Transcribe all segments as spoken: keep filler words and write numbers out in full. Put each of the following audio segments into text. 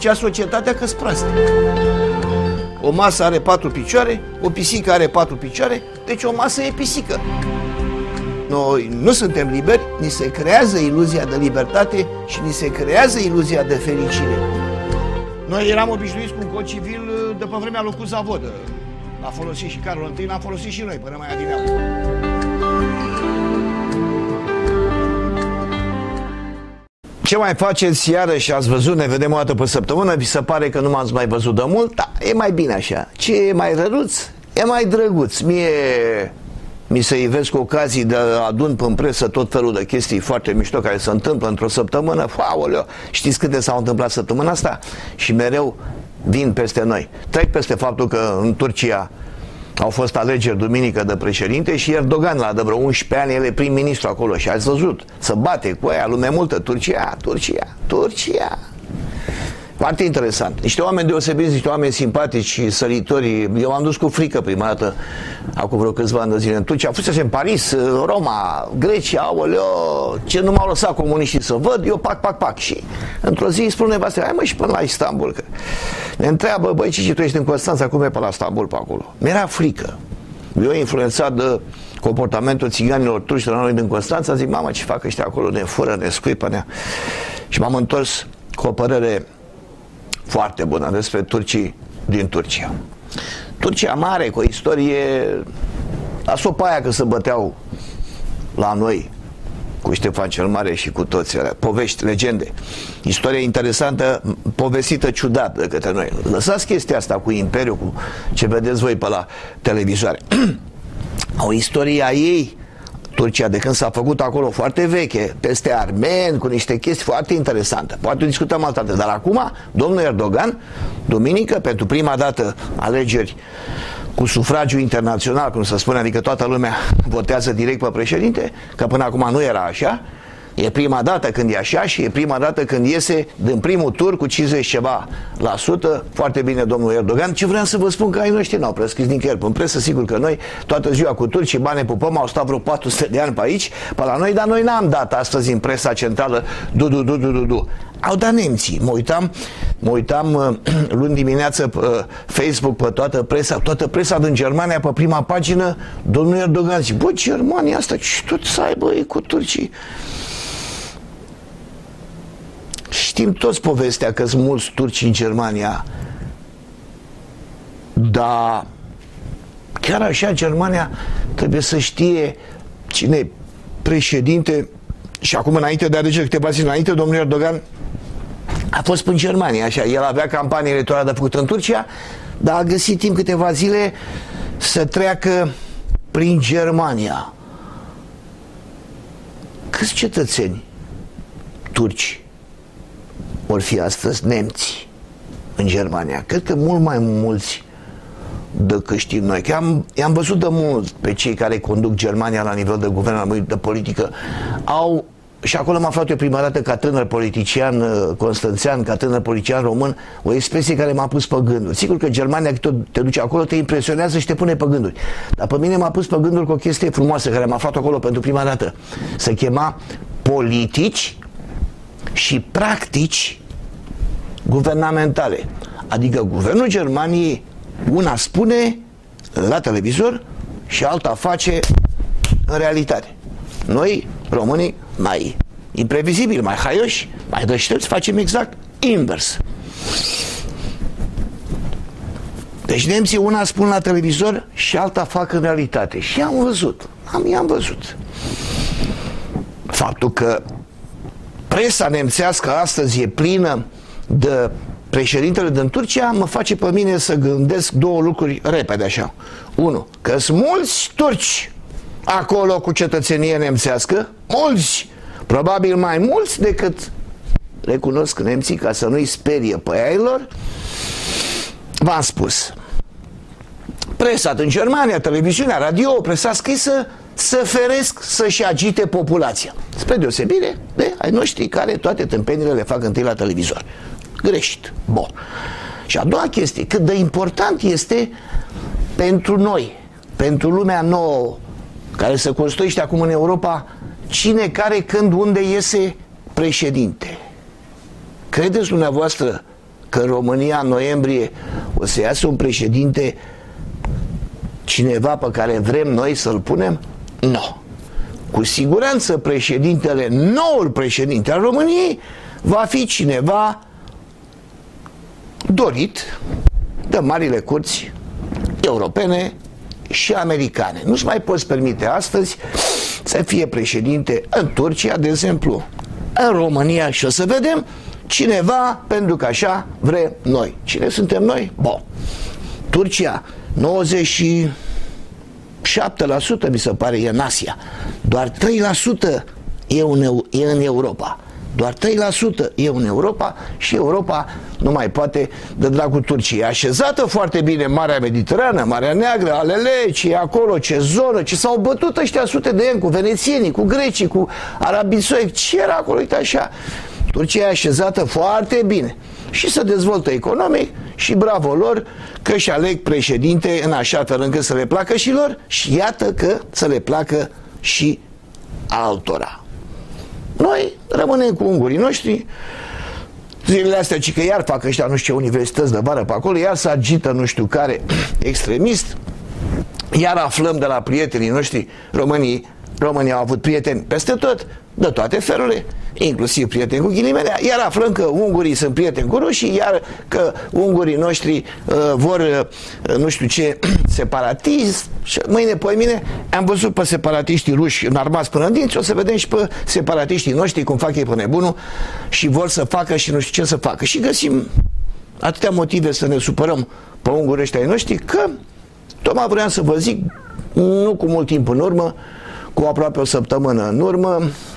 zicea societatea că-s proaste. O masă are patru picioare, o pisică are patru picioare, deci o masă e pisică. Noi nu suntem liberi, ni se creează iluzia de libertate și ni se creează iluzia de fericire. Noi eram obișnuiți cu un cod civil de pe vremea lui Zavodă. L-a folosit și Carol întâi, l-am folosit și noi până mai adineauri. Ce mai faceți iarăși? Ați văzut? Ne vedem o dată pe săptămână. Vi se pare că nu m-ați mai văzut de mult? Da, e mai bine așa. Ce e mai răruț? E mai drăguț. Mie mi se ivesc ocazii de adun pe presă tot felul de chestii foarte mișto care se întâmplă într-o săptămână. Aoleo, știți câte s-au întâmplat săptămâna asta? Și mereu vin peste noi. Trec peste faptul că în Turcia au fost alegeri duminică de președinte și Erdogan la de vreo unsprezece ani, el e prim-ministru acolo și ați văzut, să bate cu aia, lume multă, Turcia, Turcia, Turcia. Foarte interesant. Niște oameni deosebiți, niște oameni simpatici și săritori. Eu am dus cu frică prima dată, acum vreo câțiva ani de zile în Turcia. Fusese în Paris, Roma, Grecia, aoleo, ce nu m-au lăsat comuniștii să văd, eu pac, pac, pac. Și într-o zi îi spun nevastă, hai mă și până la Istanbul. Că ne întreabă, băi, ce tu ești în Constanța, cum e pe la Istanbul pe acolo? Mi-era frică. Eu influențat de comportamentul țiganilor turci de la noi din Constanța, zic, mama, ce fac ăștia acolo, ne fură, ne scuipă, ne... Și m-am întors cu o părere foarte bună despre turcii din Turcia. Turcia mare, cu o istorie, la sopa aia că se băteau la noi cu Ștefan cel Mare și cu toți alea, povești, legende. Istorie interesantă, povestită ciudat de către noi. Lăsați chestia asta cu Imperiul, cu ce vedeți voi pe la televizoare. O istorie a ei, Turcia, de când s-a făcut acolo, foarte veche, peste armeni, cu niște chestii foarte interesante. Poate discutăm altă dată, dar acum, domnul Erdogan, duminică, pentru prima dată alegeri cu sufragiu internațional, cum se spune, adică toată lumea votează direct pe președinte, că până acum nu era așa. E prima dată când e așa și e prima dată când iese din primul tur cu cincizeci ceva la sută. Foarte bine, domnul Erdogan. Ce vreau să vă spun, că ai noștri n-au prescris nicăieri în presă. Sigur că noi toată ziua cu turcii, bani pupăm, au stat vreo patru sute de ani pe aici, pe la noi, dar noi n-am dat astăzi în presa centrală du du du du du du. Au dat nemții. Mă uitam, mă uitam luni dimineață pe Facebook, pe toată presa, toată presa din Germania, pe prima pagină, domnul Erdogan zice, bă, Germania asta, ce tot să aibă ei cu turcii? Știm toți povestea că sunt mulți turci în Germania, dar chiar așa Germania trebuie să știe cine e președinte. Și acum, înainte de alegeri, câteva zile înainte, domnul Erdogan a fost în Germania, așa, el avea campanie electorală de făcută în Turcia, dar a găsit timp câteva zile să treacă prin Germania. Câți cetățeni turci vor fi astăzi nemți în Germania? Cred că mult mai mulți decât știm noi. Că am, i-am văzut de mult pe cei care conduc Germania la nivel de guvern, de politică. Au, și acolo am aflat eu prima dată, ca tânăr politician constanțean, ca tânăr politician român, o expresie care m-a pus pe gânduri. Sigur că Germania, când tot te duci acolo, te impresionează și te pune pe gânduri. Dar pe mine m-a pus pe gânduri cu o chestie frumoasă care am aflat acolo pentru prima dată. Se chema politici și practici guvernamentale. Adică guvernul Germaniei una spune la televizor și alta face în realitate. Noi, românii, mai imprevizibili, mai haioși, mai deștepți, facem exact invers. Deci nemții una spun la televizor și alta fac în realitate. Și am văzut, am, i-am văzut. Faptul că presa nemțească astăzi e plină de președintele din Turcia mă face pe mine să gândesc două lucruri repede așa. Unu, că sunt mulți turci acolo cu cetățenie nemțească, mulți, probabil mai mulți decât recunosc nemții, ca să nu-i sperie pe ei lor. V-am spus, presa din Germania, televiziunea, radio, presa scrisă, să feresc să-și agite populația. Spre deosebire de ai noștri care toate tâmpenile le fac întâi la televizor. Greșit. Bun. Și a doua chestie, cât de important este pentru noi, pentru lumea nouă care se construiește acum în Europa, cine, care, când, unde iese președinte. Credeți dumneavoastră că în România în noiembrie o să iasă un președinte, cineva pe care vrem noi să-l punem? Nu. No. Cu siguranță președintele, noul președinte al României, va fi cineva dorit de marile curți europene și americane. Nu-ți mai poți permite astăzi să fie președinte în Turcia, de exemplu, în România, și o să vedem cineva, pentru că așa vrem noi. Cine suntem noi? Bun. Turcia, nouăzeci și șapte la sută mi se pare e în Asia. Doar trei la sută e în, e în Europa. Doar trei la sută e în Europa și Europa nu mai poate de dragul Turciei. E așezată foarte bine Marea Mediterană, Marea Neagră, alele, ce e acolo, ce zonă, ce s-au bătut ăștia sute de ani cu venețienii, cu grecii, cu arabii, ce era acolo, uite așa. Turcia e așezată foarte bine și se dezvoltă economic și bravo lor că își aleg președinte în așa fel încât să le placă și lor și iată că să le placă și altora. Noi rămânem cu ungurii noștri. Zilele astea, ci că iar fac ăștia nu știu ce universități de vară pe acolo, iar se agită nu știu care extremist, iar aflăm de la prietenii noștri românii. Românii au avut prieteni peste tot, de toate felurile, inclusiv prieteni cu ghilimele, iar aflăm că ungurii sunt prieteni cu rușii, iar că ungurii noștri uh, vor uh, nu știu ce separatist. Și mâine, poimine, am văzut pe separatiștii ruși înarmați până în dinți, o să vedem și pe separatiștii noștri cum fac ei pe nebunul și vor să facă și nu știu ce să facă. Și găsim atâtea motive să ne supărăm pe ungurii ăștia noștri, că tocmai vreau să vă zic, nu cu mult timp în urmă, cu aproape o săptămână în urmă,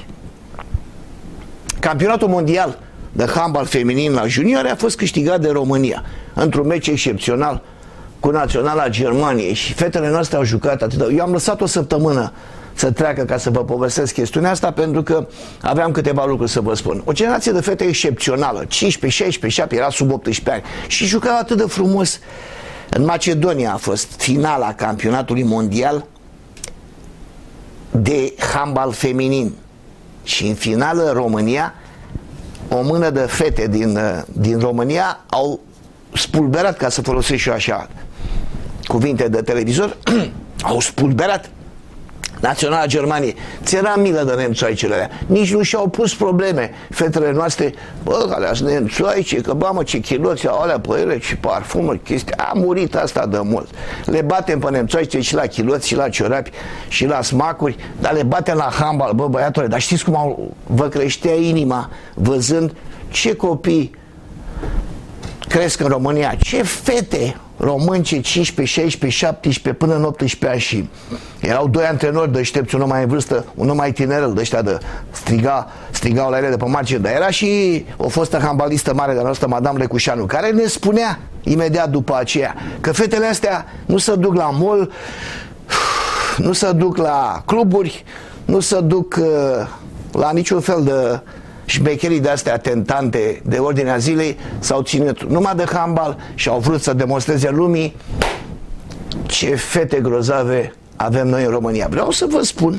campionatul mondial de handbal feminin la juniori a fost câștigat de România într-un meci excepțional cu naționala Germaniei și fetele noastre au jucat atât de... Eu am lăsat o săptămână să treacă ca să vă povestesc chestiunea asta, pentru că aveam câteva lucruri să vă spun. O generație de fete excepțională, cincisprezece, șaisprezece, șaptesprezece, era sub optsprezece ani și jucau atât de frumos. În Macedonia a fost finala campionatului mondial de handbal feminin și în finală România, o mână de fete din, din România au spulberat, ca să folosesc și eu așa cuvinte de televizor, au spulberat naționala Germaniei. Ți-era milă de nemțoaicele alea. Nici nu și-au pus probleme fetele noastre. Bă, alea sunt nemțoaice, că bă, mă, ce chiloți au alea pe ele, ce parfumuri, chestii. A murit asta de mult. Le batem pe nemțoaice și la chiloți, și la ciorapi, și la smacuri, dar le batem la handbal, bă, băiatule. Dar știți cum au, vă creștea inima văzând ce copii cresc în România, ce fete românce, cincisprezece, șaisprezece, șaptesprezece până în optsprezece ani, și erau doi antrenori deștepți, unul mai în vârstă, unul mai tinerel, de ăștia de striga, strigau la ele de pe margine, dar era și o fostă handbalistă mare de noastră, Madame Recușanu, care ne spunea imediat după aceea că fetele astea nu se duc la mall, nu se duc la cluburi, nu se duc uh, la niciun fel de șmecherii de astea tentante de ordinea zilei, s-au ținut numai de handbal și au vrut să demonstreze lumii ce fete grozave avem noi în România. Vreau să vă spun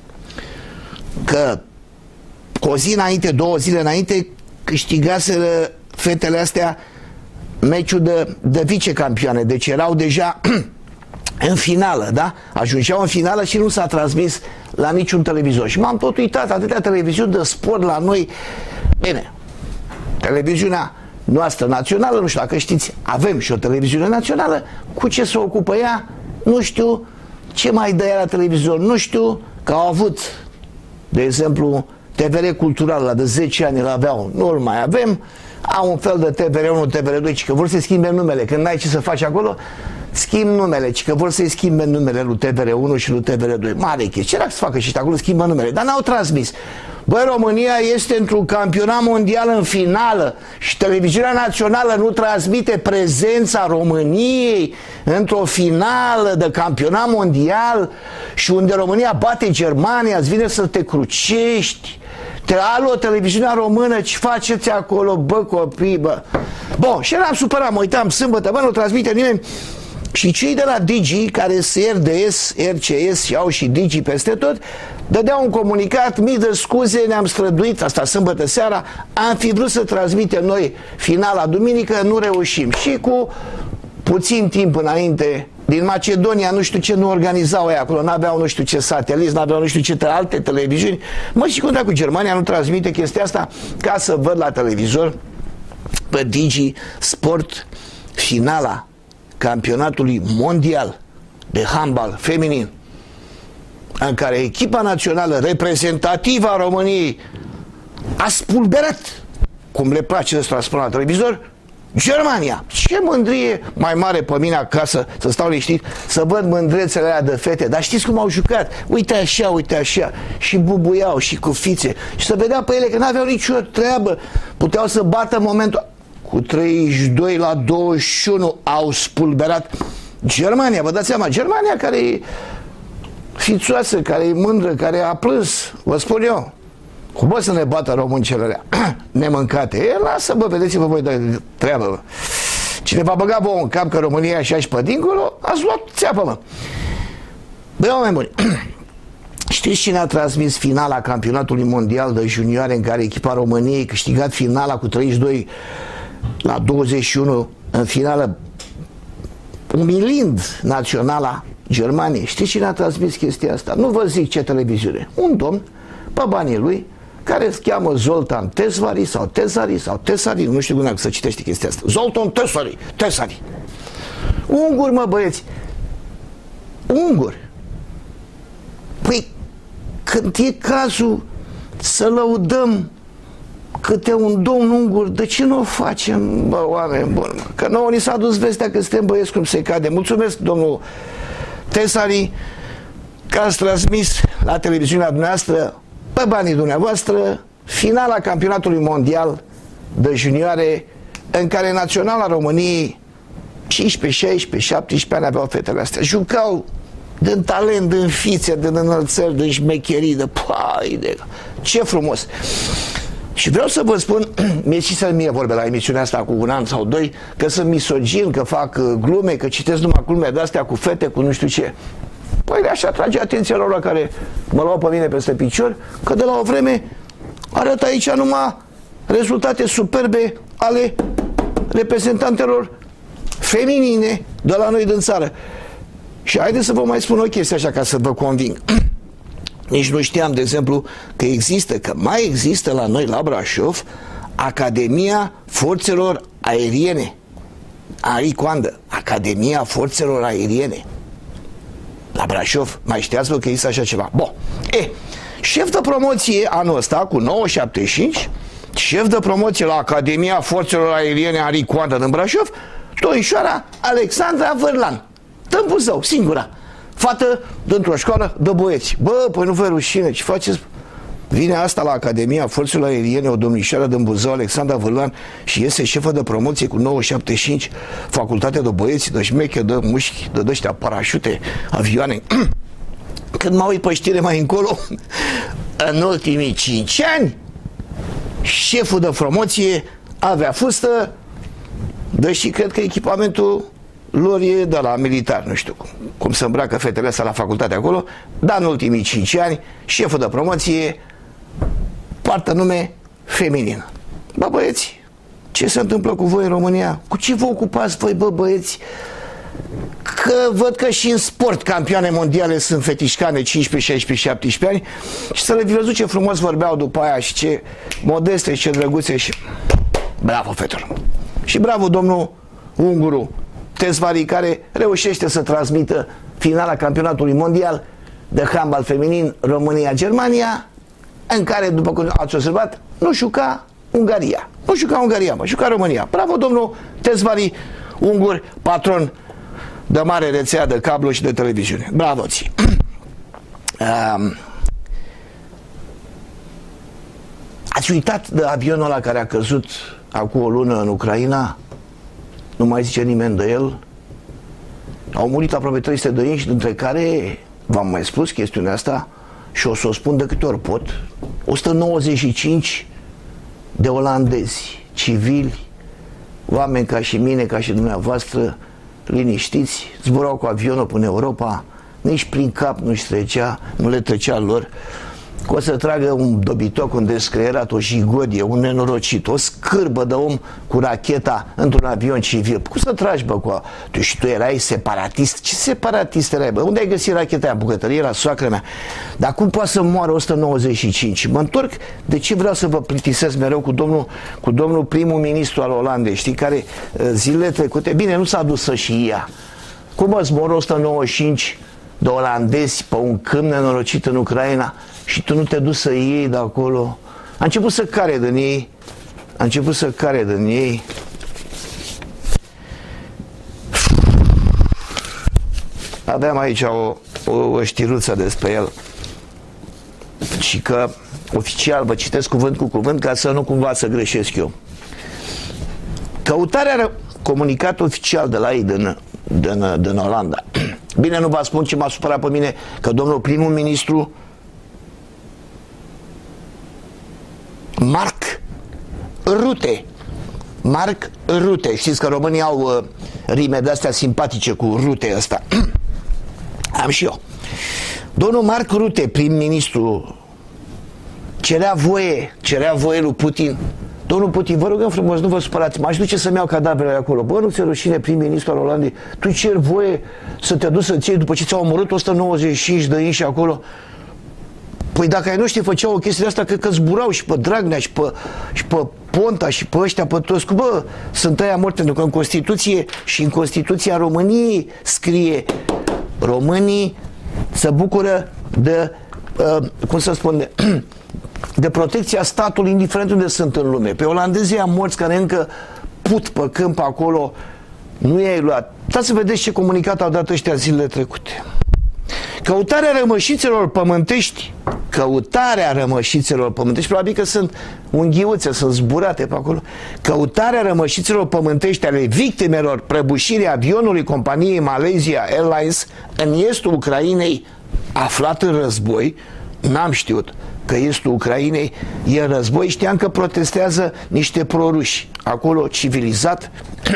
că cu o zi înainte, două zile înainte, câștigaseră fetele astea meciul de, de vicecampioane, deci erau deja în finală, da? Ajungeau în finală și nu s-a transmis la niciun televizor. Și m-am tot uitat, atâtea televiziuni de sport la noi. Bine, televiziunea noastră națională, nu știu dacă știți, avem și o televiziune națională. Cu ce se ocupă ea? Nu știu. Ce mai dă ea la televizor? Nu știu. Că au avut, de exemplu, T V R cultural, la de zece ani îl aveau, nu îl mai avem. Au un fel de T V R unu, T V R doi, ci că vor să schimbe numele. Când n-ai ce să faci acolo, schimb numele, ci că vor să-i schimbe numele lui T V R unu și lui T V R doi. Mare chestie. Ce era să facă și acolo, schimbă numele? Dar n-au transmis. Băi, România este într-un campionat mondial în finală și televiziunea națională nu transmite prezența României într-o finală de campionat mondial și unde România bate Germania, îți vine să te crucești. Te alo, televiziunea română, ce faceți acolo, bă, copii, bă? Bun, și eram supărat, mă uitam sâmbătă, bă, nu transmite nimeni. Și cei de la Digi, care sunt R D S, R C S și au și Digi peste tot, dădeau un comunicat: mii de scuze, ne-am străduit, asta sâmbătă seara, am fi vrut să transmitem noi finala duminică, nu reușim. Și cu puțin timp înainte, din Macedonia, nu știu ce nu organizau ei acolo, n-aveau nu știu ce sateliți, n-aveau nu știu ce alte televiziuni. Mă, și cum dracu Germania nu transmite chestia asta, ca să văd la televizor pe Digi Sport finala campionatului mondial de handbal feminin, în care echipa națională reprezentativă a României a spulberat, cum le place ăsta spune la televizor, Germania. Ce mândrie mai mare pe mine acasă, să stau liniștit, să văd mândrețele alea de fete. Dar știți cum au jucat? Uite așa, uite așa. Și bubuiau și cu fițe. Și să vedea pe ele că n-aveau nicio treabă. Puteau să bată momentul. Cu treizeci și doi la douăzeci și unu au spulberat Germania. Vă dați seama, Germania care e fițoasă, care e mândră, care a plâns, vă spun eu. Cum bă să ne bată româncele alea nemâncate? E, lasă, bă, vedeți-vă voi de treabă, bă. Cine va băga vouă în cap că România e așa și pe dincolo, ați luat țeapă, mă. Băi, oameni buni, știți cine a transmis finala campionatului mondial de junioare, în care echipa României a câștigat finala cu treizeci și doi la douăzeci și unu în finală, umilind naționala Germaniei? Știți cine a transmis chestia asta? Nu vă zic ce televiziune. Un domn, pe banii lui, care se cheamă Zoltan Tesvari sau Tesari sau Tesari, nu știu cum să citește chestia asta. Zoltan Tesari, Tesari. Unguri, mă, băieți. Unguri. Păi, când e cazul să lăudăm câte un domn ungur, de ce nu o facem, bă, oameni buni, mă? Că nouă ni s-a dus vestea că suntem băieți cum se cade. Mulțumesc, domnul Tesari, că ați transmis la televiziunea dumneavoastră, pe banii dumneavoastră, finala campionatului mondial de junioare, în care naționala României, cincisprezece, șaisprezece, șaptesprezece ani aveau fetele astea. Jucau din talent, din fițe, din înălțări, din șmecherii, de pai, de... Ce frumos! Și vreau să vă spun, mie și să mie vorbe la emisiunea asta cu un an sau doi, că sunt misogin, că fac glume, că citesc numai glume de-astea cu fete, cu nu știu ce. Păi așa atrage atenția lor la care mă luau pe mine peste picior, că de la o vreme arăt aici numai rezultate superbe ale reprezentantelor feminine de la noi din țară. Și haideți să vă mai spun o chestie așa ca să vă conving. Nici nu știam, de exemplu, că există, că mai există la noi, la Brașov, Academia Forțelor Aeriene. Aricoandă, Academia Forțelor Aeriene. La Brașov, mai știați vă că există așa ceva? Bun. E, șef de promoție anul ăsta, cu nouă șaptezeci și cinci, șef de promoție la Academia Forțelor Aeriene Aricoandă din Brașov, domnișoara Alexandra Vârlan. Dă-mi Buzău, singura. Fată dintr-o școală de băieți. Bă, păi nu vă rușine, ce faceți? Vine asta la Academia Forțelor Aeriene, o domnișoară din Buzău, Alexandra Vârlan, și iese șefă de promoție cu nouă șaptezeci și cinci, facultate de băieți, de șmeche, de mușchi, de ăștia, parașute, avioane. Când mă uit pe știre mai încolo, în ultimii cinci ani, șeful de promoție avea fustă, deși cred că echipamentul lor e de la militar, nu știu cum, cum se îmbracă fetele astea la facultate acolo, dar în ultimii cinci ani, șeful de promoție poartă nume feminin. Bă, băieți, ce se întâmplă cu voi în România? Cu ce vă ocupați voi, bă, băieți? Că văd că și în sport campioane mondiale sunt fetișcane cincisprezece, șaisprezece, șaptesprezece ani, și să le văzut ce frumos vorbeau după aia și ce modeste și ce drăguțe și... Bravo, fetelor! Și bravo, domnul Unguru Tesvari, care reușește să transmită finala campionatului mondial de handbal feminin România-Germania, în care, după cum ați observat, nu juca Ungaria. Nu juca Ungaria, mă, juca România. Bravo, domnul Tesvari Ungur, patron de mare rețea de cablu și de televiziune. Bravo ție! um, Ați uitat de avionul ăla care a căzut acum o lună în Ucraina? Nu mai zice nimeni de el. Au murit aproape trei sute de inși, dintre care, v-am mai spus chestiunea asta și o să o spun de câte ori pot, o sută nouăzeci și cinci de olandezi, civili, oameni ca și mine, ca și dumneavoastră, liniștiți, zburau cu avionul până Europa, nici prin cap nu-și trecea, nu le trecea lor, că o să tragă un dobitoc, un descreierat, o jigodie, un nenorocit, o scârbă de om cu racheta într-un avion civil. Cum să tragi, bă, cu a... Tu și tu erai separatist? Ce separatist erai, bă? Unde ai găsit racheta aia? Bucătărie la soacră mea. Dar cum poate să moară o sută nouăzeci și cinci? Mă întorc, de ce vreau să vă plictisesc mereu cu domnul, cu domnul primul ministru al Olandei, știi, care zilele trecute, bine, nu s-a dus să și ea. Cum îți mor o sută nouăzeci și cinci de olandezi pe un câmp nenorocit în Ucraina și tu nu te duci să iei de acolo? A început să care din ei, a început să care din ei. Aveam aici o, o, o știruță despre el și că oficial vă citesc cuvânt cu cuvânt ca să nu cumva să greșesc eu. Căutarea, comunicat oficial de la ei din, din, din Olanda. Bine, nu vă spun ce m-a supărat pe mine, că domnul primul ministru Mark Rutte, Mark Rutte, știți că românii au uh, rime de-astea simpatice cu Rutte ăsta. Am și eu. Domnul Mark Rutte, prim-ministru, cerea voie, cerea voie lui Putin. Domnul Putin, vă rugăm frumos, nu vă supărați, m-aș duce să-mi iau cadavrele acolo. Bă, nu ți-e rușine, prim-ministru al Olandei? Tu ceri voie să te duci să-ți iei după ce ți-au omorât o sută nouăzeci și cinci de inși acolo? Păi dacă ai noștri făceau o chestie de asta, cred că zburau și pe Dragnea și pe, și pe Ponta și pe ăștia, pe toți. Cu, bă, sunt aia morți, pentru că în Constituție și în Constituția României scrie: românii se bucură de, uh, cum să spun, de, de protecția statului, indiferent unde sunt în lume. Pe olandezii am morți care încă put pe câmp acolo, nu i-ai luat. Dați să vedeți ce comunicat au dat ăștia zilele trecute. Căutarea rămășițelor pământești, căutarea rămășițelor pământești, probabil că sunt unghiuțe, sunt zburate pe acolo. Căutarea rămășițelor pământești ale victimelor prăbușirii avionului companiei Malaysia Airlines în estul Ucrainei, aflat în război. N-am știut că estul Ucrainei e în război, știam că protestează niște proruși acolo, civilizat,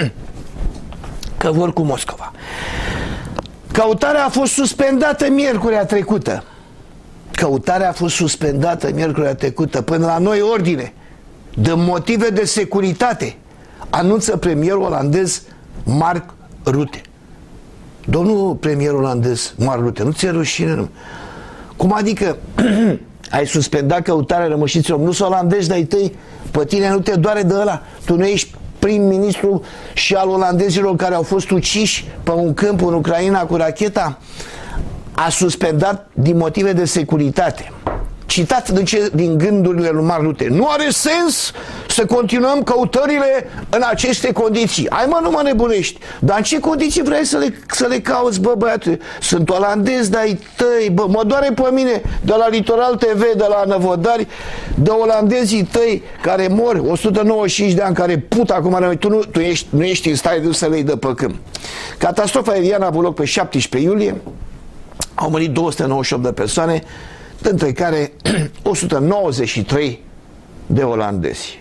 că vor cu Moscova. Căutarea a fost suspendată miercurea trecută. Căutarea a fost suspendată miercurea trecută. Până la noi ordine, de motive de securitate, anunță premierul olandez Mark Rutte. Domnul premier olandez Mark Rutte, nu ți-e rușine? Nu? Cum adică ai suspendat căutarea rămășiților? Nu sunt olandezi de-ai tăi? Pe tine nu te doare de ăla? Tu nu ești prim-ministru și al olandezilor care au fost uciși pe un câmp în Ucraina cu racheta? A suspendat din motive de securitate. Citat din, ce, din gândurile lui Mark Rutte: nu are sens să continuăm căutările în aceste condiții. Hai mă, nu mă nebunești. Dar în ce condiții vrei să le, să le cauți, bă, băiate? Sunt olandezi de-ai tăi, bă, mă doare pe mine de la Litoral T V, de la Năvodari, de olandezii tăi care mor, o sută nouăzeci și cinci de ani, care put acum, tu, nu, tu ești, nu ești în stare de să le-i dă pe câmp. Catastrofa aeriană a avut loc pe șaptesprezece iulie, au murit două sute nouăzeci și opt de persoane, dintre care o sută nouăzeci și trei de olandezi.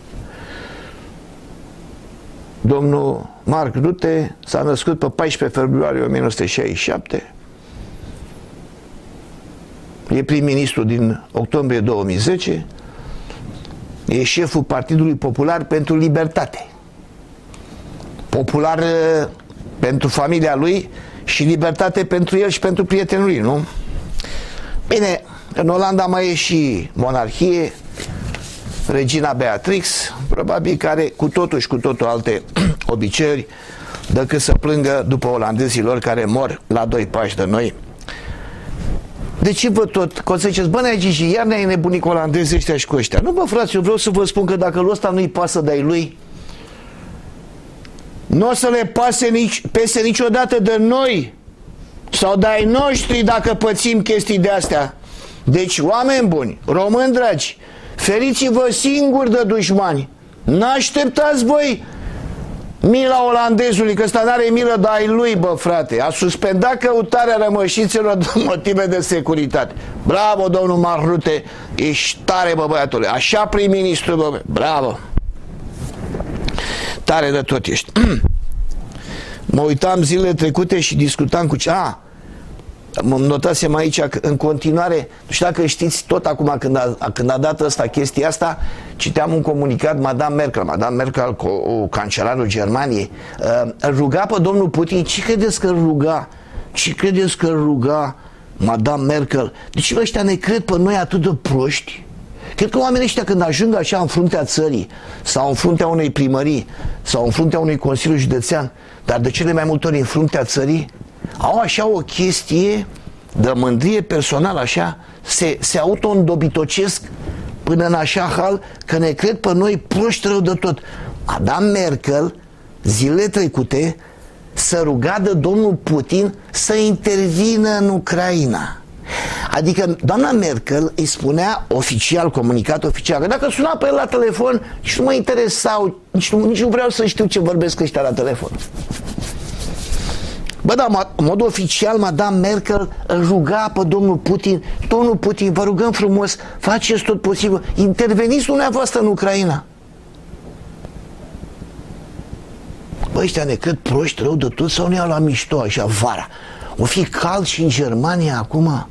Domnul Mark Rutte s-a născut pe paisprezece februarie o mie nouă sute șaizeci și șapte, e prim-ministru din octombrie două mii zece, e șeful Partidului Popular pentru Libertate. Popular pentru familia lui și libertate pentru el și pentru prietenul lui, nu? Bine, în Olanda mai e și monarhie, regina Beatrix, probabil care cu totul și cu totul alte obiceiuri decât să plângă după olandezii lor care mor la doi pași de noi. De ce vă tot, că o să ziceți, bă, nea Gigi, iar ne-ai nebunit cu olandezii ăștia și cu ăștia? Nu, bă, frate, eu vreau să vă spun că dacă lui ăsta nu-i pasă de-ai lui, nu o să le pase nici, pese niciodată de noi sau de-ai noștri dacă pățim chestii de-astea. Deci, oameni buni, români dragi, feriți-vă singuri de dușmani. N-așteptați voi mila olandezului, că ăsta n-are milă de ai lui, bă, frate. A suspendat căutarea rămășițelor de motive de securitate. Bravo, domnul Mark Rutte, ești tare, bă, băiatule. Așa prim-ministru, bă, bravo. Tare de tot ești. Mă uitam zilele trecute și discutam cu ce... A, mă notasem aici că în continuare, nu știu dacă știți, tot acum când a, când a dat ăsta chestia asta, citeam un comunicat, Madame Merkel, Madame Merkel, cu, cu cancelarul Germaniei, uh, ruga pe domnul Putin. Ce credeți că ruga? Ce credeți că ruga Madame Merkel? Deci ăștia ne cred pe noi atât de proști? Cred că oamenii ăștia când ajung așa în fruntea țării sau în fruntea unei primării sau în fruntea unui consiliu județean, dar de cele mai multe ori în fruntea țării, au așa o chestie de mândrie personală, așa, se, se auto-îndobitocesc până în așa hal că ne cred pe noi proști rău de tot. Madame Merkel, zilele trecute, să ruga de domnul Putin să intervină în Ucraina. Adică doamna Merkel îi spunea oficial, comunicat oficial, că dacă suna pe el la telefon, nici nu mă interesau, nici nu, nici nu vreau să știu ce vorbesc ăștia la telefon. Bă, da, în mod oficial, Madame Merkel ruga pe domnul Putin: domnul Putin, vă rugăm frumos, faceți tot posibil, interveniți dumneavoastră în Ucraina. Bă, ăștia ne cred proști rău de tot sau ne iau la mișto așa vara? O fi cald și în Germania acum?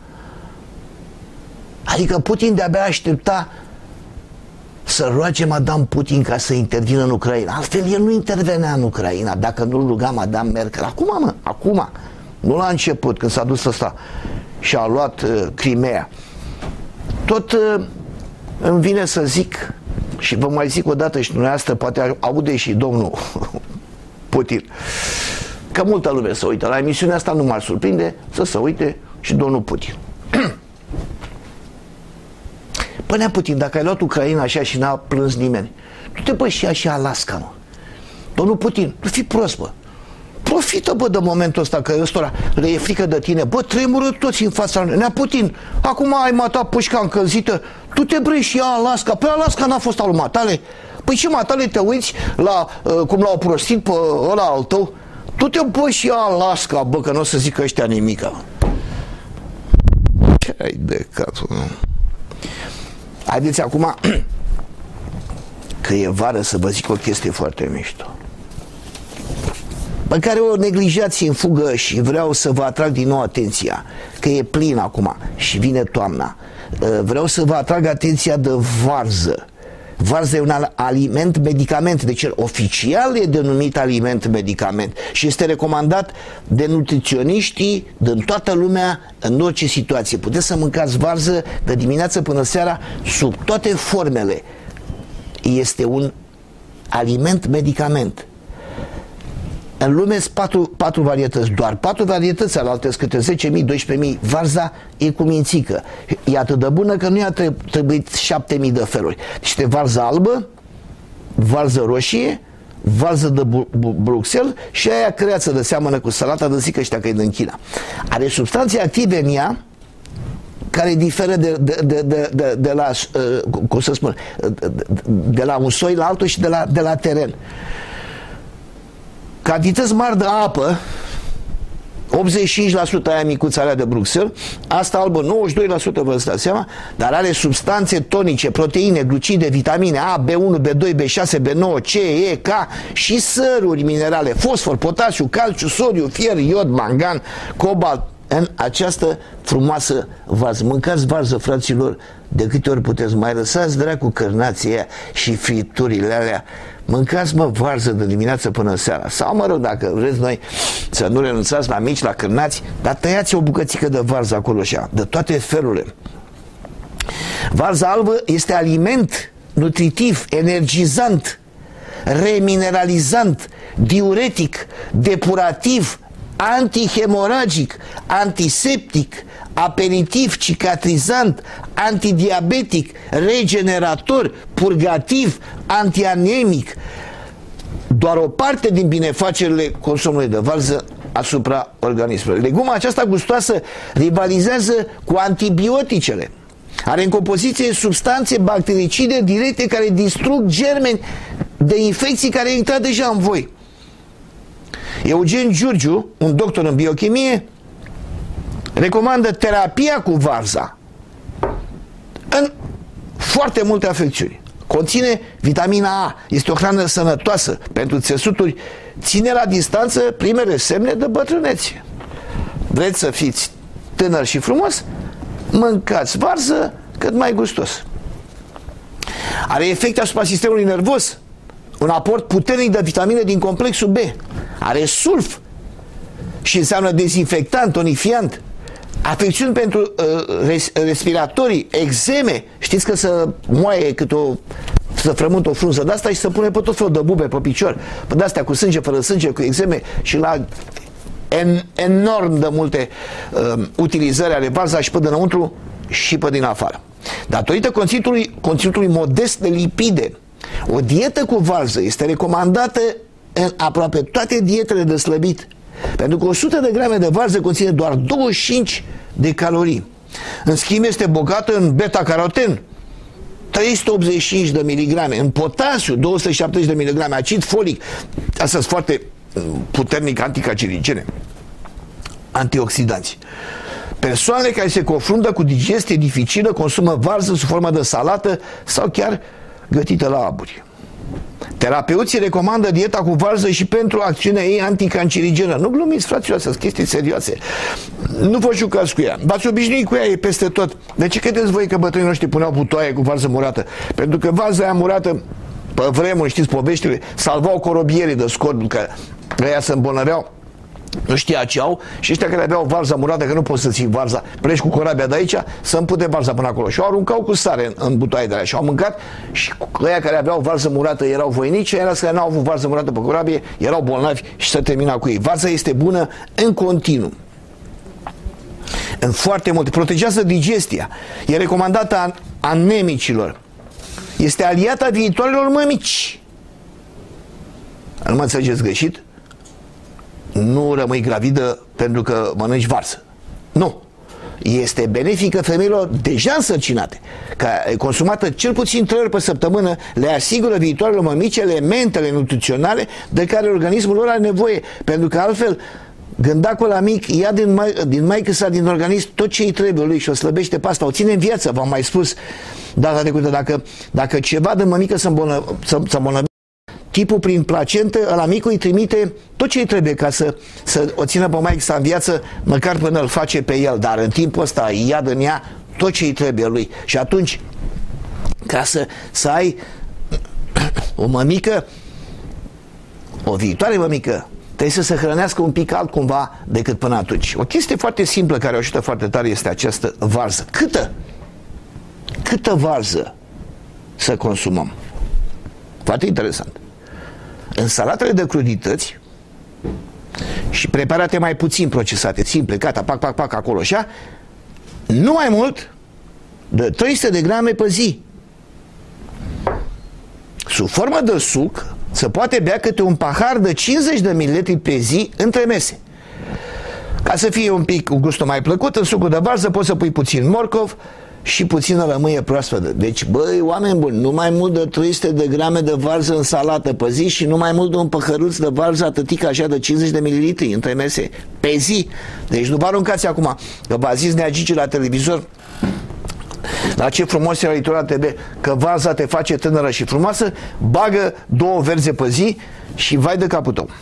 Adică Putin de-abia aștepta să roage Madame Putin ca să intervină în Ucraina. Altfel el nu intervenea în Ucraina dacă nu ruga Madame Merkel. Acum, mă, acum. Nu la început, când s-a dus ăsta și a luat uh, Crimea. Tot uh, îmi vine să zic, și vă mai zic o dată și dumneavoastră, poate aude și domnul Putin, că multă lume se uită la emisiunea asta, nu m-ar surprinde să se uite și domnul Putin. Până Putin, dacă ai luat Ucraina așa și n-a plâns nimeni, tu te bă și așa Alaska, mă. Domnul Putin, tu fii prost, bă. Profită, bă, de momentul ăsta că ăstora le e frică de tine. Bă, tremură toți în fața lui. Nea Putin, acum ai matat pușca încălzită, tu te brei și ia Alaska. Păi Alaska n-a fost al matale. Păi și matale te uiți la uh, cum l-au prostit pe ăla al tău. Tu te bă și ia Alaska, bă, că nu o să zică ăștia nimica. Ce ai de capul, nu? Haideți acum că e vară să vă zic o chestie foarte mișto, pe care o neglijați în fugă, și vreau să vă atrag din nou atenția că e plin acum și vine toamna. Vreau să vă atrag atenția de varză. Varza e un aliment medicament, deci oficial e denumit aliment medicament și este recomandat de nutriționiștii din toată lumea în orice situație. Puteți să mâncați varză de dimineață până seara sub toate formele. Este un aliment medicament. În lume sunt patru, patru varietăți, doar patru varietăți, alaltă câte zece mii, doisprezece mii. Varza e cu mințică. E atât de bună că nu i-a trebuit șapte mii de feluri. Este varză albă, varză roșie, varză de Bruxelles și aia creață de seamănă cu salata de zică ăștia că e din China. Are substanțe active în ea care diferă de, de, de, de, de, de la, cum să spun, de la un soi la altul și de la, de la teren. Cantități mari de apă, optzeci și cinci la sută aia micuța alea de Bruxelles, asta albă nouăzeci și doi la sută, vă dați seama, dar are substanțe tonice, proteine, glucide, vitamine A, B unu, B doi, B șase, B nouă, C, E, K și săruri minerale, fosfor, potasiu, calciu, sodiu, fier, iod, mangan, cobalt, în această frumoasă varză. Mâncați varză, fraților, de câte ori puteți, mai lăsați dracu cărnații aia și friturile alea. Mâncați, mă, varză de dimineață până seara. Sau, mă rog, dacă vreți noi să nu renunțați la mici, la cârnați, dar tăiați o bucățică de varză acolo așa, de toate felurile. Varza albă este aliment nutritiv, energizant, remineralizant, diuretic, depurativ, antihemoragic, antiseptic, aperitiv, cicatrizant, antidiabetic, regenerator, purgativ, antianemic. Doar o parte din binefacerile consumului de varză asupra organismului. Leguma aceasta gustoasă rivalizează cu antibioticele. Are în compoziție substanțe bactericide directe care distrug germeni de infecții care au intrat deja în voi. Eugen Giurgiu, un doctor în biochimie, recomandă terapia cu varza în foarte multe afecțiuni. conține vitamina A, este o hrană sănătoasă pentru țesuturi, ține la distanță primele semne de bătrânețe. Vreți să fiți tânăr și frumos? Mâncați varză cât mai gustos. Are efecte asupra sistemului nervos, un aport puternic de vitamine din complexul B, are sulf și înseamnă dezinfectant, tonifiant, afecțiuni pentru uh, res respiratorii, exeme. Știți că să moaie cât o, să frământă o frunză de asta și să pune pe tot felul de bube pe picior, pe de-astea cu sânge, fără sânge, cu exeme și la en enorm de multe uh, utilizări ale varza și pe dinăuntru și pe din afară. Datorită conținutului, conținutului modest de lipide, o dietă cu varză este recomandată în aproape toate dietele de slăbit, pentru că o sută de grame de varză conține doar douăzeci și cinci de calorii. În schimb, este bogată în beta-caroten, trei sute optzeci și cinci de miligrame, în potasiu, două sute șaptezeci de miligrame, acid folic, astea sunt foarte puternic anticancerigene, antioxidanți. Persoanele care se confruntă cu digestie dificilă consumă varză sub formă de salată sau chiar gătită la aburi. Terapeuții recomandă dieta cu varză și pentru acțiunea ei anticancerigenă. Nu glumiți, fraților, astea sunt chestii serioase. Nu vă jucați cu ea. V-ați obișnuit cu ea, e peste tot. De ce credeți voi că bătrânii noștri puneau butoaie cu varză murată? Pentru că varza aia murată, pe vremuri, știți poveștile, salvau corobierii de scot, că ăia se îmbolnăveau, nu știa ce au, și ăștia care aveau varza murată, că nu poți să ții varza, pleci cu corabia de aici să împute varza până acolo, și o aruncau cu sare în, în butoaie de alea și au mâncat. Și ăia care aveau varză murată erau voinici, ăia care n-au avut varză murată pe corabie erau bolnavi și se termina cu ei. Varza este bună în continuu, în foarte multe, protejează digestia, e recomandată a anemicilor, este aliata viitoarelor mămici. Nu mă înțelegeți greșit? Nu rămâi gravidă pentru că mănânci varză. Nu. Este benefică femeilor deja însărcinate, că consumată cel puțin trei ori pe săptămână le asigură viitoarelor mămici elementele nutriționale de care organismul lor are nevoie, pentru că altfel gândacul la mic ia din, mai, din maică sa, din organism, tot ce îi trebuie lui și o slăbește pe asta, o ține în viață. V-am mai spus data trecută, dacă, dacă ceva de mămică să îmbolnăvește tipul prin placentă, ăla micul îi trimite tot ce îi trebuie ca să, să o țină pe maică sa în viață, măcar până îl face pe el, dar în timpul ăsta ia din ea tot ce îi trebuie lui. Și atunci, ca să, să ai o mămică, o viitoare mămică, trebuie să se hrănească un pic altcumva decât până atunci. O chestie foarte simplă care o ajută foarte tare este această varză. Câtă? Câtă varză să consumăm? Foarte interesant. În salatele de crudități și preparate mai puțin procesate, simple, gata, pac, pac, pac, acolo, așa, nu mai mult de trei sute de grame pe zi. Sub formă de suc se poate bea câte un pahar de cincizeci de mililitri pe zi între mese. Ca să fie un pic cu gustul mai plăcut, în sucul de varză poți să pui puțin morcov și puțină lămâie proaspătă. Deci, băi, oameni buni, nu mai mult de trei sute de grame de varză în salată pe zi și nu mai mult de un păhăruț de varză atâtic așa de cincizeci de mililitri între mese pe zi. Deci nu vă aruncați acum, că v-a zis Nea Gigi la televizor, la Ce frumos era Litoral T V, că varza te face tânără și frumoasă, bagă două verze pe zi și vai de capul tău.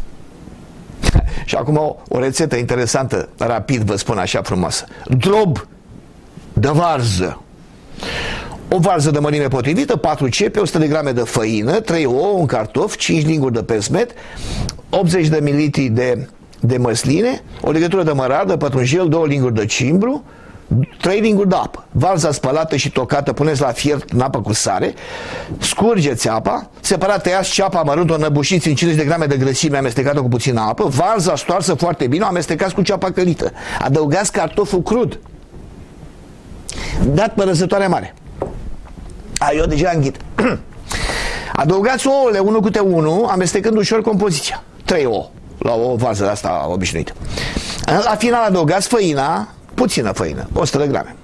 Și acum o, o rețetă interesantă, rapid vă spun așa frumoasă. Drob de varză. O varză de mărime potrivită, patru cepe, o sută de grame de făină, trei ouă, un cartof, cinci linguri de pesmet, optzeci de mililitri de, de măsline, o legătură de mărad, de pătrunjel, două linguri de cimbru, trei linguri de apă. Varza spălată și tocată puneți la fiert în apă cu sare, scurgeți apa, separat tăiați ceapa mărunt, o năbușiți în cincizeci de grame de grăsime amestecată cu puțină apă, varza stoarsă foarte bine, o amestecați cu ceapa călită, adăugați cartoful crud, dat pe răsătoare mare. A, eu deja înghit. Adăugați ouăle unul câte unul, amestecând ușor compoziția. Trei ouă la o varză asta obișnuită. La final adăugați făina, puțină făină, o sută de grame.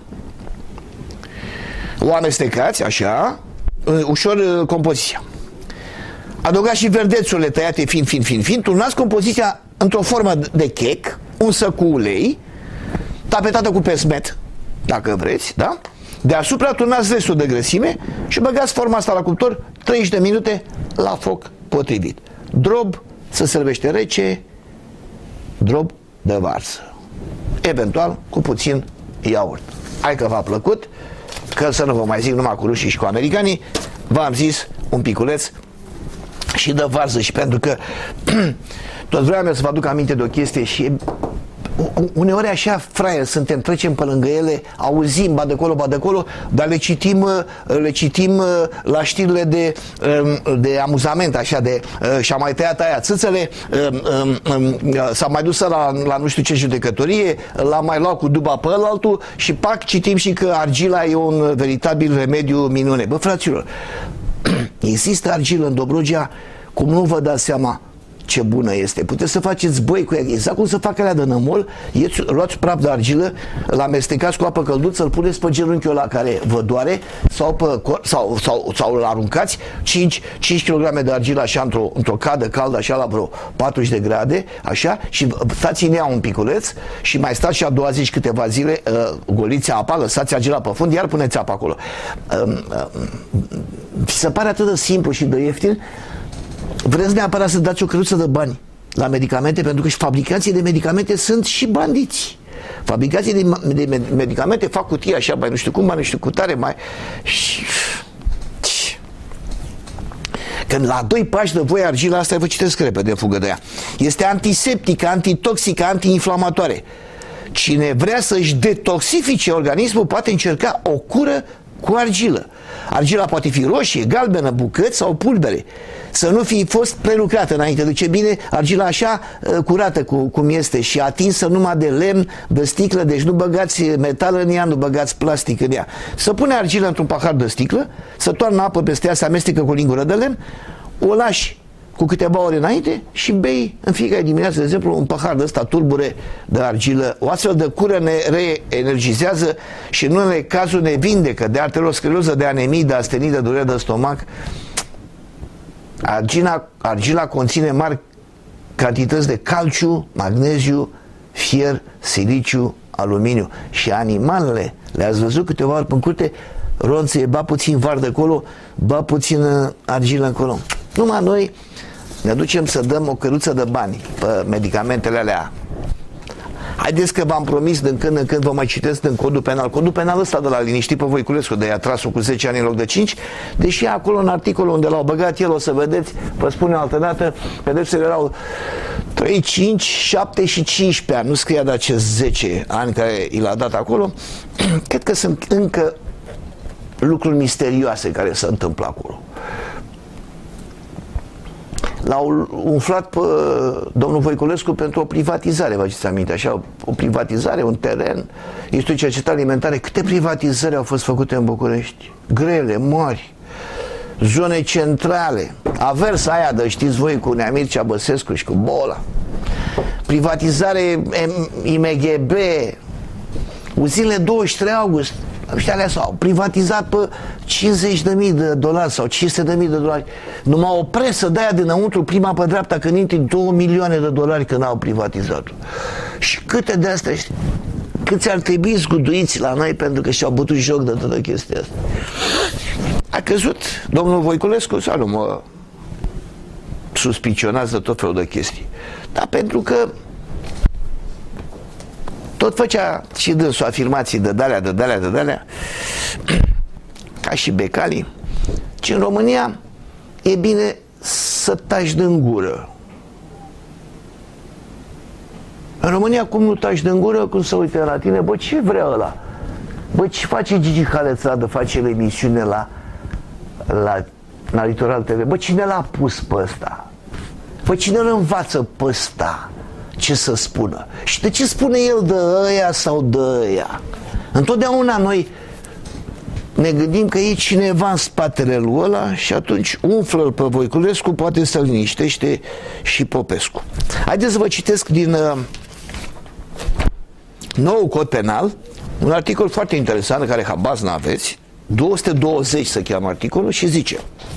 O amestecați așa, ușor compoziția. Adăugați și verdețurile tăiate fin, fin, fin, fin, turnați compoziția într-o formă de chec, unsă cu ulei, tapetată cu pesmet, dacă vreți, da? Deasupra turnați restul de grăsime și băgați forma asta la cuptor treizeci de minute la foc potrivit. Drob se servește rece, drob de varză, eventual cu puțin iaurt. Hai că v-a plăcut, că să nu vă mai zic numai cu rușii și cu americanii, v-am zis un piculeț și de varză. Și pentru că tot vreau să vă aduc aminte de o chestie și uneori așa fraier suntem, trecem pe lângă ele, auzim ba de acolo, ba de acolo, dar le citim, le citim la știrile de, de amuzament, așa, de și-a mai tăiat aia țâțele, s-a mai dus la, la nu știu ce judecătorie, l-a mai luat cu duba pe ălaltul și pac, citim și că argila e un veritabil remediu minune. Bă, fraților, există argilă în Dobrogea, cum nu vă dați seama ce bună este. Puteți să faceți băi cu ea, exact cum să facă alea de nămol, ieți, luați praf de argilă, îl amestecați cu apă călduță, îl puneți pe genunchiul ăla care vă doare sau, pe cor, sau, sau, sau îl aruncați cinci kilograme de argilă așa într-o, într-o cadă caldă așa la vreo patruzeci de grade, așa, și stați în ea un piculeț și mai stați și a doua zi și câteva zile, uh, goliți apa, lăsați argila pe fund, iar puneți apa acolo. Uh, uh, vi se pare atât de simplu și de ieftin? Vreți neapărat să dați o căruță de bani la medicamente, pentru că și fabricații de medicamente sunt și bandiți. Fabricații de, de medicamente fac cutii așa, mai nu știu cum, mai nu știu cu tare, mai... Când la doi pași de voi argila asta, vă citesc repede în fugă de ea, este antiseptică, antitoxică, antiinflamatoare. Cine vrea să-și detoxifice organismul poate încerca o cură cu argilă. Argila poate fi roșie, galbenă, bucăți sau pulbere. Să nu fi fost prelucrată înainte. Duce bine argila așa, curată cu, cum este și atinsă numai de lemn, de sticlă, deci nu băgați metal în ea, nu băgați plastic în ea. Să pune argila într-un pahar de sticlă, să toarnă apă peste ea, se amestecă cu o lingură de lemn, o lași cu câteva ore înainte și bei în fiecare dimineață, de exemplu, un pahar de ăsta tulbure de argilă. O astfel de cură ne reenergizează și în unele cazuri ne vindecă de arterioscleroză, de anemii, de astenii, de durere de stomac. Argila, argila conține mari cantități de calciu, magneziu, fier, siliciu, aluminiu. Și animalele, le-ați văzut câteva ori în curte, ronțe, ba puțin var de acolo, ba puțin argilă încolo. Numai noi ne ducem să dăm o căruță de bani pe medicamentele alea. Haideți că v-am promis din când în când vă mai citesc din codul penal. Codul penal ăsta de la Liniștit pe Voiculescu, de i-a tras-o cu zece ani în loc de cinci, deși acolo în articolul unde l-au băgat el, o să vedeți, vă spune altă dată, pedepsele erau trei, cinci, șapte și cincisprezece ani. Nu scria de acești zece ani care i l-a dat acolo. Cred că sunt încă lucruri misterioase care se întâmplă acolo. L-au umflat pe domnul Voiculescu pentru o privatizare, vă aduceți aminte, așa, o privatizare, un teren, este o cercetare alimentară. Câte privatizări au fost făcute în București? Grele, mari, zone centrale, aversa aia de, știți voi, cu Nea Mircea Băsescu și cu Bola, privatizare I M G B, uzinele douăzeci și trei august, ăștia alea s-au privatizat pe cincizeci de mii de dolari sau cinci sute de mii de dolari. Numai o presă de aia dinăuntru, prima pe dreapta, când intri, două milioane de dolari când au privatizat. Și câte de astea, știi? Câți ar trebui zguduiți la noi pentru că și-au bătut joc de toată chestia asta. A căzut domnul Voiculescu sau nu mă suspicionează tot felul de chestii. Dar pentru că tot făcea și dânsul afirmații de dalea, de dalea, de dalea, ca și Becali, ci în România e bine să taci din gură. În România cum nu taci din gură, cum să uite la tine, bă, ce vrea ăla? Bă, ce face Gigi Halețadă, face el emisiune la, la, la Litoral T V? Bă, cine l-a pus pe ăsta? Bă, cine îl învață pe ăsta ce să spună? Și de ce spune el de ăia sau de ăia? Întotdeauna noi ne gândim că e cineva în spatele lui ăla și atunci umflă-l pe Voiculescu, poate să-l liniștește și Popescu. Haideți să vă citesc din uh, nou cod penal, un articol foarte interesant, care habar n-aveți, două sute douăzeci se cheamă articolul și zice: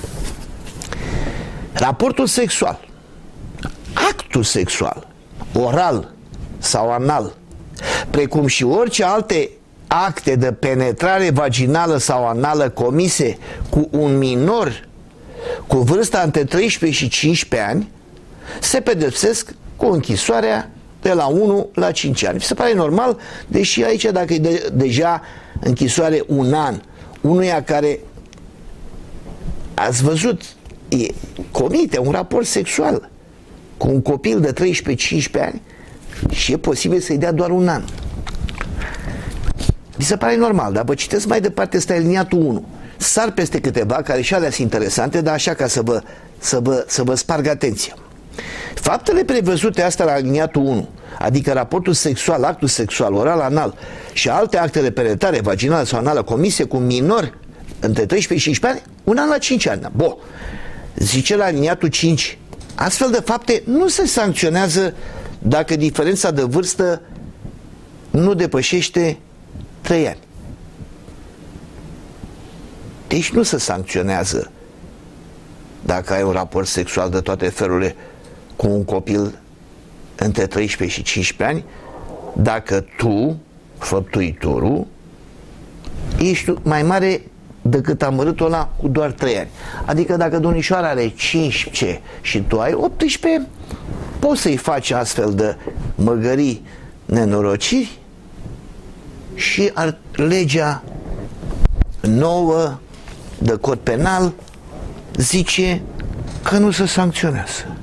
raportul sexual, actul sexual, oral sau anal, precum și orice alte acte de penetrare vaginală sau anală comise cu un minor cu vârsta între treisprezece și cincisprezece ani se pedepsesc cu închisoarea de la unu la cinci ani. Mi se pare normal, deși aici dacă e de, deja închisoare un an, unuia care, ați văzut, e, comite un raport sexual cu un copil de treisprezece cincisprezece ani și e posibil să-i dea doar un an. Mi se pare normal, dar vă citesc mai departe, este aliniatul unu. Sar peste câteva, care și alea sunt interesante, dar așa ca să vă, să vă, să vă sparg atenția. Faptele prevăzute astea la aliniatul unu, adică raportul sexual, actul sexual, oral, anal și alte acte de penetrare vaginală sau anală comise cu minori între treisprezece și cincisprezece ani, un an la cinci ani. Bo, zice la aliniatul cinci, astfel de fapte nu se sancționează dacă diferența de vârstă nu depășește trei ani. Deci nu se sancționează dacă ai un raport sexual de toate felurile cu un copil între treisprezece și cincisprezece ani, dacă tu, făptuitorul, ești mai mare decât amărâtul ăla cu doar trei ani. Adică dacă domnișoara are cincisprezece și tu ai optsprezece, poți să-i faci astfel de măgării, nenorociri, și ar, legea nouă de cod penal zice că nu se sancționează.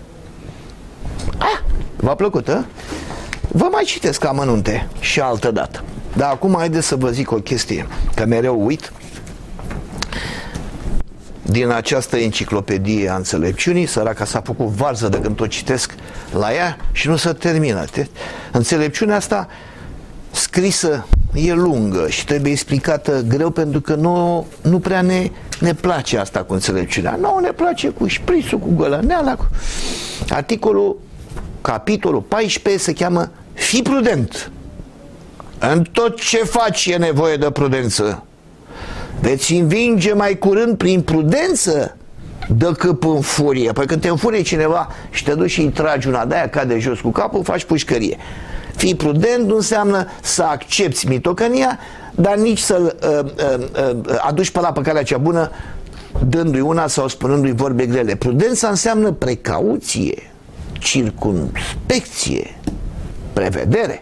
Ah, v-a plăcut, a? Vă mai citesc amănunte și altă dată. Dar acum haideți să vă zic o chestie, că mereu uit. Din această enciclopedie a înțelepciunii, săraca s-a făcut varză de când tot citesc la ea și nu se termină. Înțelepciunea asta scrisă e lungă și trebuie explicată greu, pentru că nu, nu prea ne, ne place asta cu înțelepciunea. Nu ne place cu șprițul, cu gălăneala. Cu... Articolul, capitolul paisprezece se cheamă Fii prudent. În tot ce faci e nevoie de prudență. Veți învinge mai curând prin prudență decât în furie. Păi când te înfurie cineva și te duci și îi tragi una de-aia, cade jos cu capul, faci pușcărie. Fii prudent nu înseamnă să accepti mitocănia, dar nici să-l uh, uh, uh, aduci pe la pe calea cea bună dându-i una sau spunându-i vorbe grele. Prudența înseamnă precauție, circumspecție, prevedere.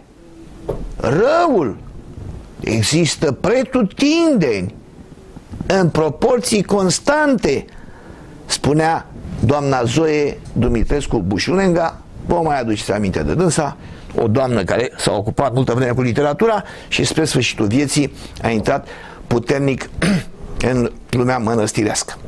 Răul există pretutindeni, în proporții constante, spunea doamna Zoe Dumitrescu Bușulenga. Vă mai aduceți aminte de dânsa, o doamnă care s-a ocupat multă vreme cu literatura și spre sfârșitul vieții a intrat puternic în lumea mănăstirească.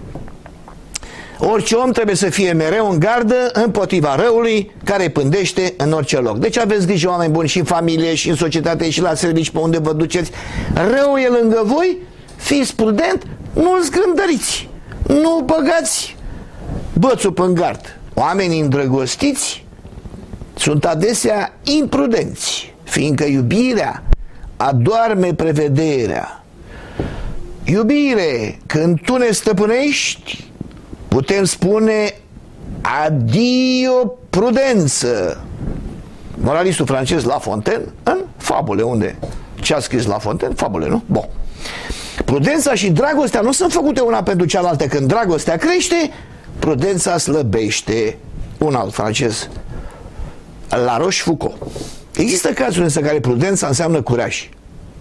Orice om trebuie să fie mereu în gardă împotriva răului care pândește în orice loc. Deci aveți grijă, oameni buni, și în familie, și în societate, și la servici, pe unde vă duceți. Răul e lângă voi, fiți prudent, nu-l zgândăriți, nu băgați bățul pe gard. Oamenii îndrăgostiți sunt adesea imprudenți, fiindcă iubirea adoarme prevederea. Iubire, când tu ne stăpânești, putem spune adio prudență. Moralistul francez La Fontaine, în Fabule, unde ce a scris La Fontaine? Fabule, nu? Bun. Prudența și dragostea nu sunt făcute una pentru cealaltă. Când dragostea crește, prudența slăbește. Un alt francez, La Rochefoucauld. Există cazuri însă care prudența înseamnă curaj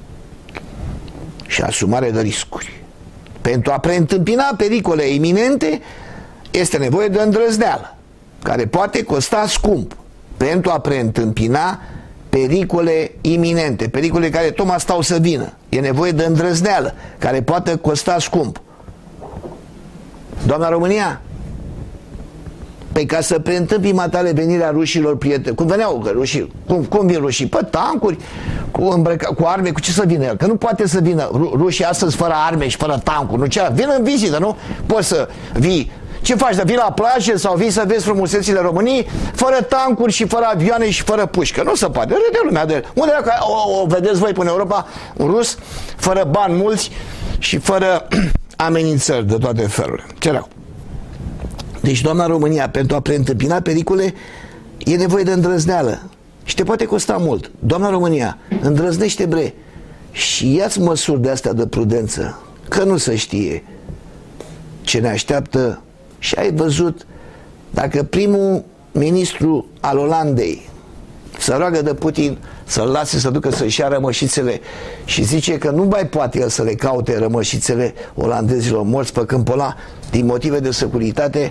și asumare de riscuri. Pentru a preîntâmpina pericole iminente este nevoie de îndrăzneală, care poate costa scump. Pentru a preîntâmpina pericole iminente, pericole care tocmai stau să vină, e nevoie de îndrăzneală, care poate costa scump. Doamna România, păi ca să preîntâmpii matale venirea rușilor prieteni, cum veneau că rușii, cum, cum vin rușii? Pe tancuri, cu, îmbrăca, cu arme, cu ce să vină el? Că nu poate să vină ru, rușii astăzi fără arme și fără tancuri, nu ce? Vin în vizită, nu? Poți să vii, ce faci, să vii la plajă sau vii să vezi frumusețile României fără tancuri și fără avioane și fără pușcă? Nu se poate, râde lumea de el. Unde dacă o, o vedeți voi până Europa, un rus, fără bani mulți și fără amenințări de toate felurile. Ce rău. Deci, doamna România, pentru a preîntâmpina pericole e nevoie de îndrăzneală și te poate costa mult. Doamna România, îndrăznește, bre, și ia-ți măsuri de astea de prudență, că nu se știe ce ne așteaptă. Și ai văzut, dacă primul ministru al Olandei se roagă de Putin să-l lase să ducă să-și ia rămășițele și zice că nu mai poate el să le caute rămășițele olandezilor morți pe câmpul ăla din motive de securitate,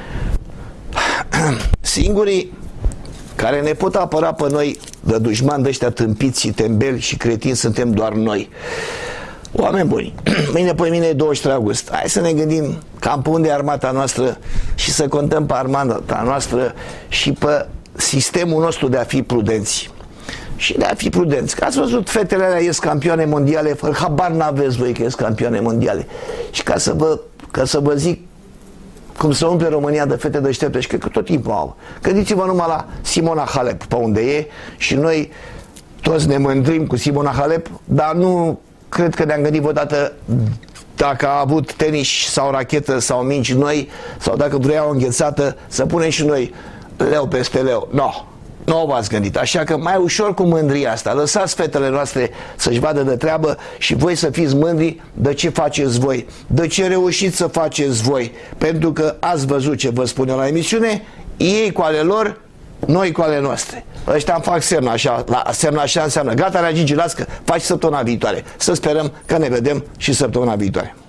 singurii care ne pot apăra pe noi de dușmani de ăștia tâmpiți și tembeli și cretini suntem doar noi. Oameni buni, mâine pe mine e douăzeci și trei august. Hai să ne gândim cam pe unde e armata noastră și să contăm pe armata noastră și pe sistemul nostru de a fi prudenți. Și de a fi prudenți. Că ați văzut, fetele alea ies campioane mondiale, fără habar n-aveți voi că ies campioane mondiale. Și ca să vă, ca să vă zic cum să umple România de fete deștepte, și cred că tot timpul au. Gândiți-vă numai la Simona Halep, pe unde e, și noi toți ne mândrim cu Simona Halep, dar nu cred că ne-am gândit vreodată dacă a avut tenis sau rachetă sau mingi noi, sau dacă vrea o înghețată, să punem și noi leu peste leu. No, nu v-ați gândit. Așa că mai ușor cu mândria asta. Lăsați fetele noastre să-și vadă de treabă și voi să fiți mândri de ce faceți voi, de ce reușiți să faceți voi. Pentru că ați văzut ce vă spune la emisiune, ei cu ale lor, noi cu ale noastre. Ăștia îmi fac semn așa, la semn așa înseamnă gata, la Gigi, las că faci săptămâna viitoare. Să sperăm că ne vedem și săptămâna viitoare.